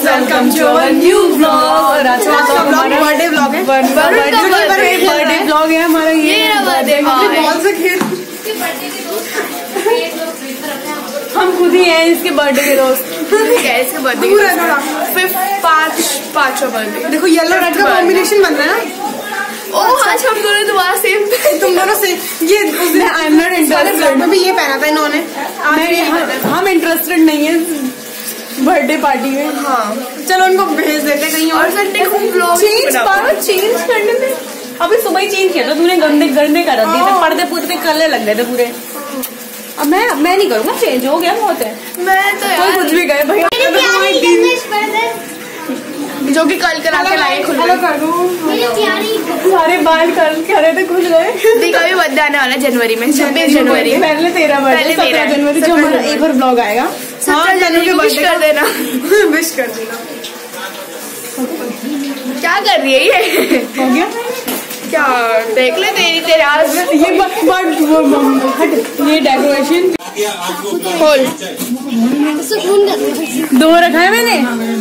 Welcome to our new vlog. और आज का बर्थडे व्लॉग है। बर्थडे व्लॉग है हमारा। ये हम खुद ही हैं इसके बर्थडे के दोस्त। इसके बर्थडे 5वां बर्थडे। देखो येलो रेड का कॉम्बिनेशन बन रहा है ना। ओह आज हम दोनों दोबारा सेम। तुम दोनों सेम। ये आई एम नॉट इंटरेस्टेड में भी ये पहना था इन्होंने। हम इंटरेस्टेड नहीं है बर्थडे पार्टी में। हाँ चलो उनको भेज देते कहीं और। संडे को व्लॉग चेंज करने में अभी सुबह ही चेंज किया था तूने। गंदे गंदे कर दिए थे पर्दे पूरे कलर लग गए थे पूरे। अब मैं नहीं करूँगा चेंज हो गया बहुत है। मैं तो यार कुछ भी गए भैया जो कि कल करा के लाए खुल कर दूं। सारे बाल कल करे थे खुल गए। देखो अभी बर्थडे आने वाला जनवरी में 26 जनवरी। पहले तेरा बर्थडे 17 जनवरी जो हमारा एक और ब्लॉग आएगा। 17 जनवरी विश कर देना। विश कर देना। क्या कर रही है ये? हो गया क्या? देख ले तेरे आज ये डेकोरेशन खोल 2 रखा है मैंने।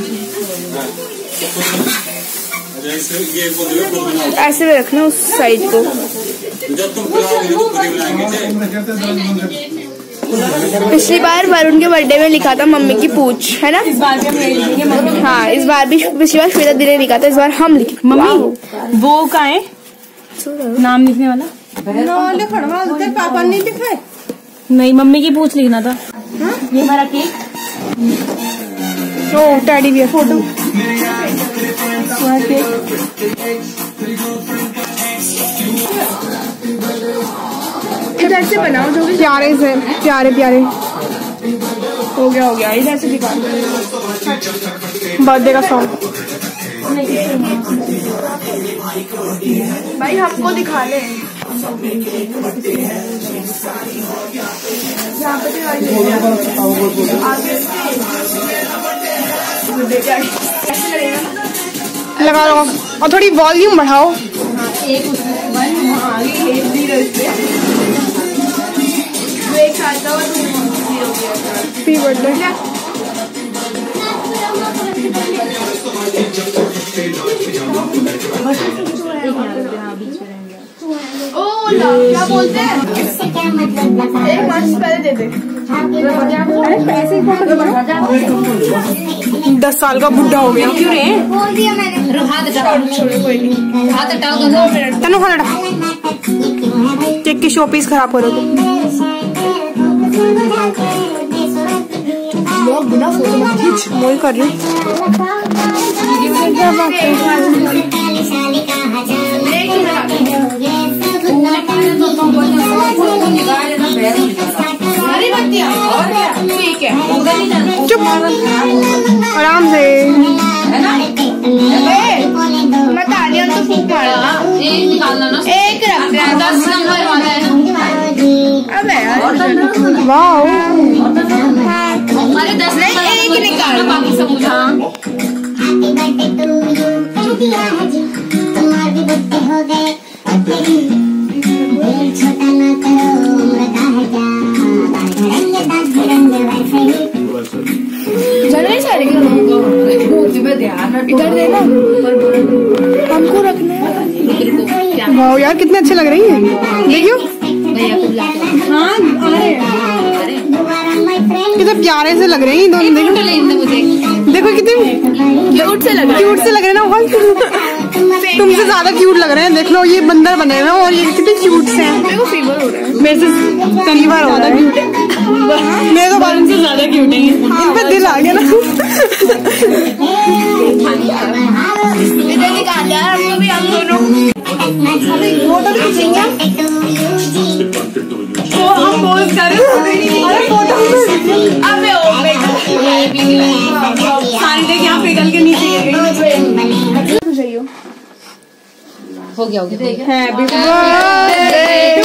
ऐसे में रखना उस साइड को। पिछली बार वरुण के बर्थडे में लिखा था मम्मी की पूछ है ना। इस बार भी हाँ इस बार भी पिछली बार श्वेता दी ने लिखा था। इस बार हम लिखे। मम्मी वो का है नाम लिखने वाला। तेरे पापा ने लिखा है? नहीं मम्मी की पूछ लिखना था। ये हमारा केक। ओ टैडी बियर फोटो। इधर से बनाओ जो भी प्यारे से प्यारे। हो गया इधर से दिखा बर्थडे का सॉन्ग। भाई हमको दिखा ले। यहाँ पे लगा लो और थोड़ी वॉल्यूम बढ़ाओ। Happy birthday. क्या बोलते हैं? एक मार्च पहले दे दे। 10 साल का बुढ़ा हो गया। क्यों रे? तनु खाना केक की शो पीस खराब हो रहे थे। वही कर रही चुप आराम से। मैं तालियां तो फूक मारूंगा। एक रख दे 10 नंबर वाला है। अबे यार वाओ अरे 10 नहीं एक निकाल बाकी सब मुझे। इधर देना हमको रखना है। वाह यार कितने अच्छे लग रही है। देखियो हाँ कितने प्यारे से लग रहे हैं दोनों। देखो कितने क्यूट से लग रहे हैं ना। तुमसे ज्यादा क्यूट लग रहे हैं। देख लो ये बंदर बने हैं और ये कितने क्यूट से हैं। मेरे को फीवर हो रहा है। मेरे से पहली बार हो रहा है। क्यूट है मेरे तो बालों से ज्यादा क्यूट है। इन पे दिल आ गया ना। हम दोनों फोटो भी खींचेंगे। हम पोज करें। अरे फोटो अबे सारी देख यहाँ पिघल के नीचे हो गया happy birthday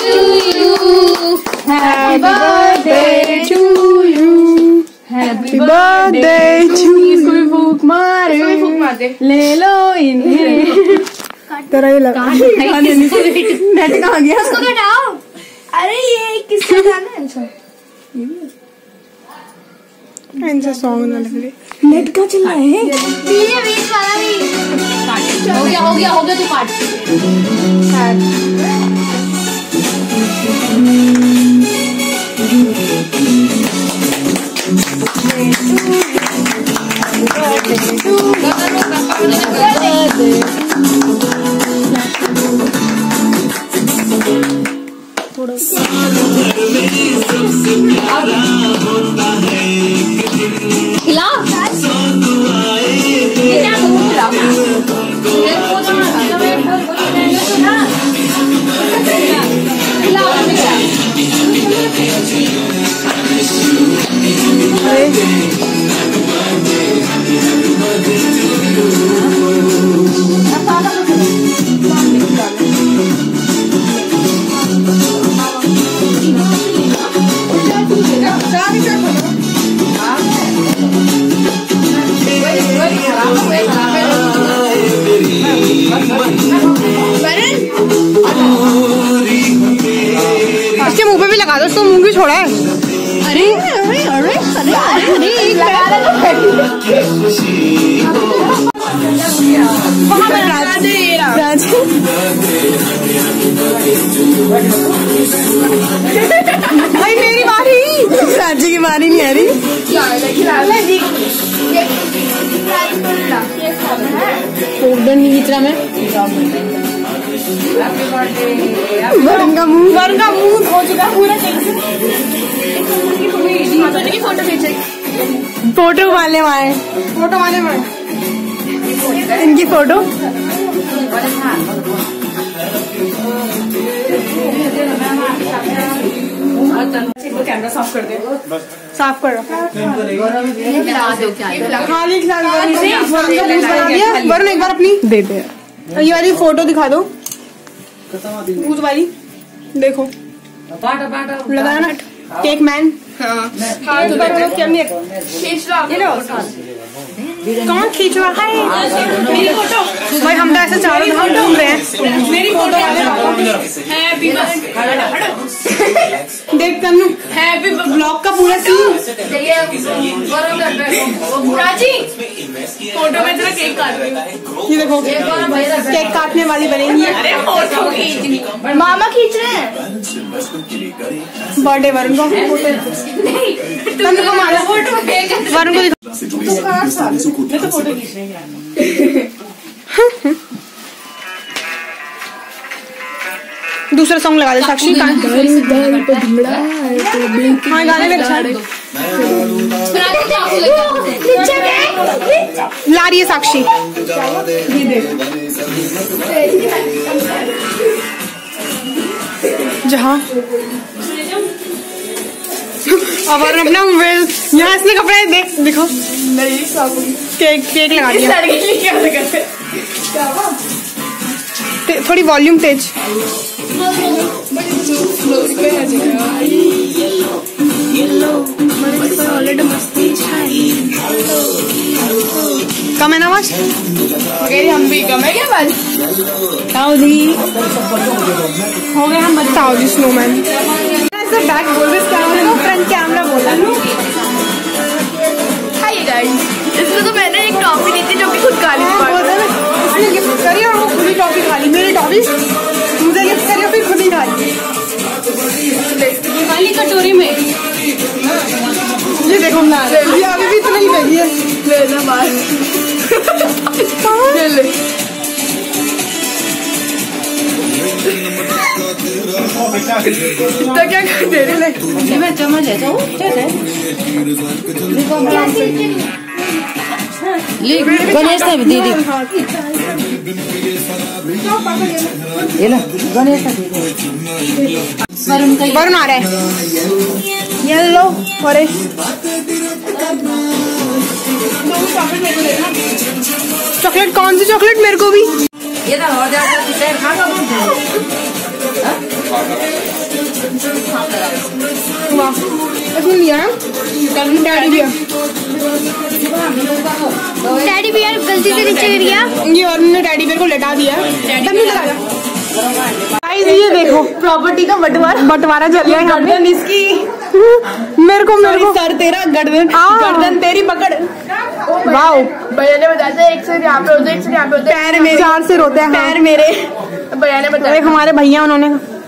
to you happy birthday to you. फूक मारे ले लो इन्हें। तेरा ये लगा नेट कहाँ गया? उसको घटाओ। अरे ये किसका गाना है? इनसे सॉन्ग ना लग रही। नेट का चल रहा है। ये बीच वाला भी हो गया तू काट। इसके मुंह पे भी लगा दो, उसको मुंह भी छोड़ा है। अरे अरे अरे अरे भाई मेरी बारी, राजी की बारी नहीं आ रही। फोल्डर नहीं खींच रहा मैं। वरुण का मुंह हो चुका पूरा। फोटो वाले वहाँ, फोटो वाले वहाँ इनकी फोटो। कैमरा साफ कर दे, साफ कर खाली वरुण एक बार अपनी दे दे। ये वाली फोटो दिखा दो, भूत वाली देखो। लगाना ना केक मैन। कौन खींच रहा है मेरी फोटो? भाई हम तो ऐसे चारों धाम घूम रहे हैं। मेरी फोटो देख तनु हैप्पी ब्लॉग का पूरा सीन। फोटो में तेरा केक काट रही हूँ। ये देखो केक काटने वाली बनेंगी। अरे फोटो मामा खींच रहे हैं। बर्थडे वरुण को तनु को मारा फोटो वरुण को दूसरा सॉन्ग लगा दे साक्षी। हाँ गाने में अच्छा ला रही है साक्षी। जहाँ अब अपना मोबाइल यहाँ इसने कपड़े देख देखो। केक लगा दिया। थोड़ी वॉल्यूम तेज। कम है ना आवाज? हम भी कम है क्या बात? ताऊजी हो गए हम ताऊजी स्नोमैन। ऐसा बैक बोल रहे कैमरा को फ्रंट कैमरा बोला। हाय गाइस, इसमें तो मैंने एक टॉफी ली थी जो कि खुद खा ली थी। इसने गिफ्ट करी और वो खुद ही टॉफी खा ली। मेरी टॉफी मुझे गिफ्ट करी और फिर खुद ही खा ली खाली कटोरी में। ये देखो ना ये अभी भी इतना ही बैठी है। लेना बात ले तो क्या कर दे रही है? मैं चम्मच ले जाऊँ गणेश ने भी दे दी। ये ला गणेश ने वरुण आ रहा है। Yellow orange chocolate. कौन सी चॉकलेट? मेरे को भी ये ना हो जाता है खाना वाह इसमें लिया है टैडी बियर। डैडी बियर गलती से नीचे गिर गया। ये वरुण ने टैडी बियर को लटा दिया। ये देखो प्रॉपर्टी का बंटवारा चल रहा है इसकी। मेरे को सर तेरा गर्दन तेरी पकड़। वाओ भैया ने बताया था एक से यहाँ पे होते एक से यहाँ पे होते। पैर मेरे 4 सिर होते हैं। पैर मेरे भैया ने बताया। एक हमारे भैया उन्होंने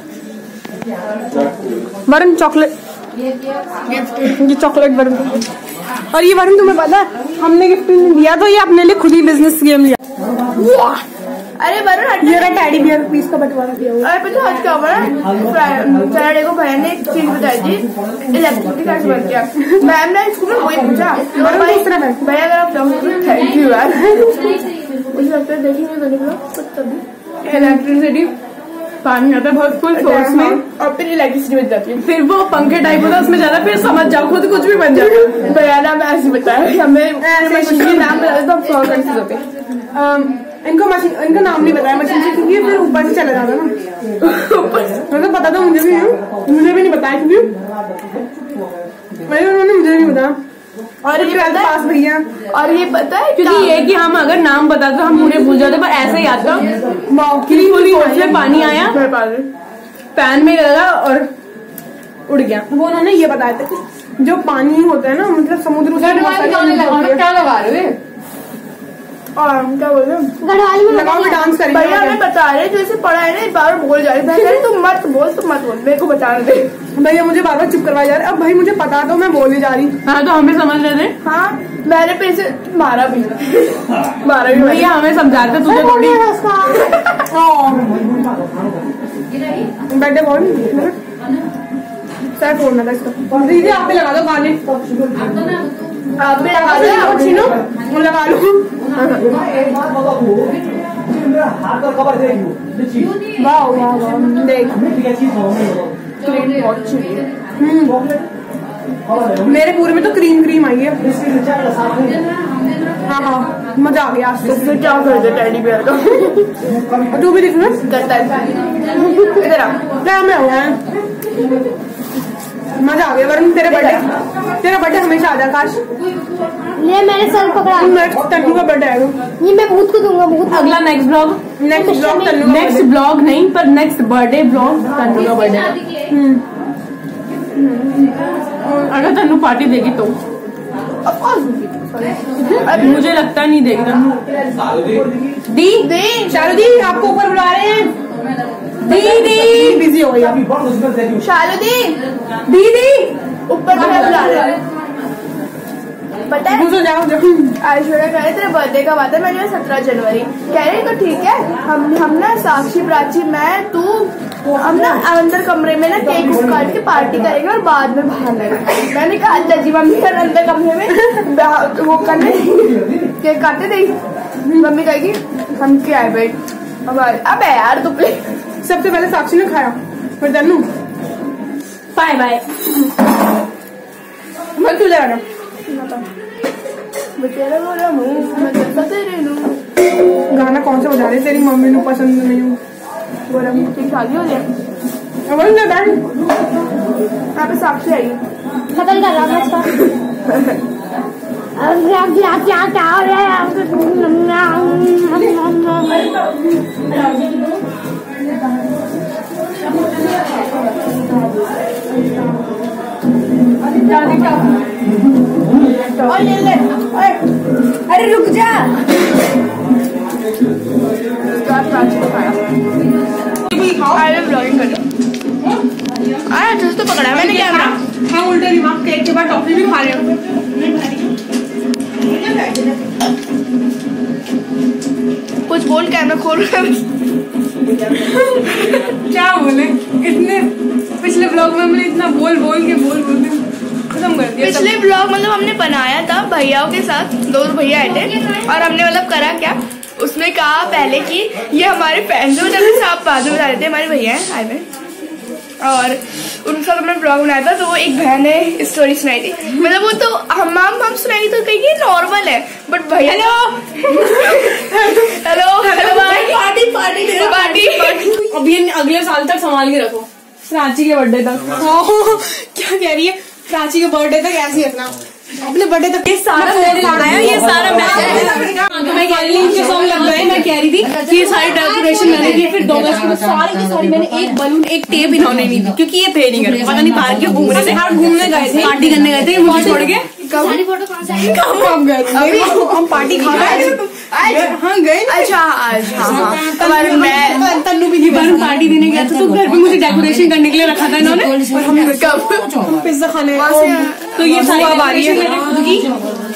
वरुण चॉकलेट ये चॉकलेट वरुण। और ये वरुण तुम्हें पता है हमने गिफ्ट नहीं दिया तो ये अपने लिए खुद ही बिजनेस गेम लिया। अरे वरुण ये टैडी बियर पीस का बंटवारा किया हुआ। अरे पता आज क्या हुआ सैटरडे को भैया ने एक चीज बताई थी इलेक्ट्रिसिटी कैसे बन गया। मैम ने स्कूल में वही पूछा भैया अगर आप थैंक यू यार मुझे लगता है देखेंगे इलेक्ट्रिसिटी पानी आता है बहुत फुल फोर्स में और फिर इलेक्ट्रिसिटी बन जाती है। फिर वो पंखे टाइप होता है उसमें ज्यादा फिर समझ जाओ खुद कुछ भी बन जाएगा। भैया ने हमें ऐसे बताया हमें मशीन के नाम बताते तो हम 100 कंफ्यूज होते। इनका नाम नहीं बताया मशीन से क्योंकि फिर ऊपर से चला जाता ना ऊपर पता था मुझे भी नहीं बताया क्योंकि उन्होंने मुझे नहीं बताया। और ये पास भैया और ये पता है क्योंकि ये कि हम अगर नाम बताते तो हम पूरे भूल जाते पर ऐसे ही आता में पानी आया पैन में लगा और उड़ गया। वो उन्होंने ये बताया था कि जो पानी होता है ना मतलब समुद्र क्या लगा रहे और क्या बोल रहे हैं लगाओ में डांस करेंगे। भैया हमें बता रहे जैसे पढ़ा है ना बार बोल जा रहे तुम मत बोल मेरे को बता रहे थे। भैया मुझे बार बार चुप करवाया जा रहा है। अब भाई मुझे पता तो मैं बोल ही जा रही। हाँ तो हमें समझ रहे थे। हाँ मैंने फिर से मारा भी भैया हमें समझा रहे थे तुझे थोड़ी बैठे बोल सर फोड़ना था इसका। दीदी आप भी लगा दो गाने आप भी लगा दो छीनो लगा लो। वाह वाह वाह देख मेरे पूरे में तो क्रीम आई है। हाँ मजा आ गया। फिर क्या कर दे टेडी बियर का तू भी दिख रहा इधर क्या में हुआ है। मजा आ गया वरुण तेरा बर्थडे हमेशा आ जा काश। ये मैंने सर पकड़ा। तन्नू का बर्थडे आएगा ये मैं भूत को दूंगा भूत। अगला नेक्स्ट ब्लॉग नहीं पर नेक्स्ट बर्थडे ब्लॉग तन्नू का बर्थडे। अगर तन्नू पार्टी देगी तो मुझे लगता नहीं देगी तन्नू। दी शालू दी आपको ऊपर बुला रहे हैं। दीदी बिजी हो गई शालू दीदी ऊपर बुला रहे हैं। पता है ऐश्वर्या कह रहे तेरे बर्थडे कब आता है। मैंने 17 जनवरी कह रहे तो ठीक है हम ना साक्षी प्राची मैं तू हम ना अंदर कमरे में ना केक काट के पार्टी करेंगे और बाद में बाहर लगेंगे। मैंने कहा अच्छा जी मम्मी अंदर कमरे में वो करने केक काटे देगी। मम्मी कहेगी हम क्या है बेट अब यार तू सबसे पहले साक्षी ने खाया फिर तन्नू बाय बाय मैं क्यों जा रहा गाना कौन सा बजा रहे तेरी मम्मी को पसंद नहीं हो शादी हो जाए यहाँ पे साक्षी आई खत्म कर रहा अरे रुक जा ब्लॉगिंग कर तो पकड़ा मैंने कैमरा। हाँ उल्टे दिमाग केक के बाद टॉफी भी खा रहे हो। कुछ बोल कैमरा खोल क्या बोले इतने पिछले ब्लॉग में हमने इतना बोल के खत्म कर दिया। पिछले ब्लॉग मतलब हमने बनाया था भैयाओं के साथ 2 भैया आए थे और हमने मतलब करा क्या उसने कहा पहले कि ये हमारे फैंस हैं मतलब आप बाद में बता देते हमारे भैया हैं आए में और उनके साथ हमने ब्लॉग बनाया था। तो वो एक बहन ने स्टोरी सुनाई थी मतलब वो तो हम सुनाएंगे तो कहीं नॉर्मल है बट भैया हेलो पार्टी अब ये अगले साल तक संभाल के रखो प्राची के बर्थडे तक। क्या कह रही है प्राची के बर्थडे तक ऐसे ही रखना अपने बर्थडे तक। ये सारा मैं फाइनली इनके सॉन्ग लग गए। मैं कह रही थी कि ये सारी डेकोरेशन मैंने की, फिर 2 बजे में सारी की सारी मैंने एक बलून एक टेप इन्होंने नहीं दी क्योंकि ये थे नहीं घर, पता नहीं पार्क के घूम रहे थे, घूमने गए थे, पार्टी करने गए थे मुझे छोड़ के। कब गए थे हम? पार्टी खा गए। हाँ गए। अच्छा मैं तन्नू भी नहीं पार्टी देने गया था, तो घर पे मुझे डेकोरेशन करने के लिए रखा था इन्होंने। और हम कब पिज्जा खाने, तो ये सारी डेकोरेशन की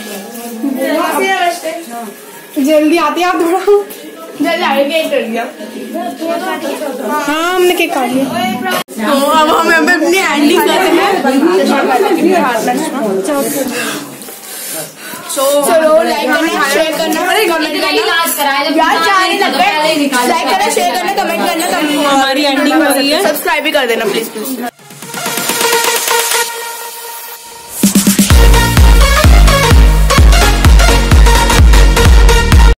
जल्दी आती है। आप थोड़ा जल्दी आगे केक कर दिया। हाँ हमने केक काट लिया। तो अब हम अपनी एंडिंग करते हैं। चलो लाइक करना, शेयर करना, कमेंट करना, लाइक करना, शेयर करना, कमेंट करना। हमारी एंडिंग हो रही है, सब्सक्राइब भी कर देना प्लीज।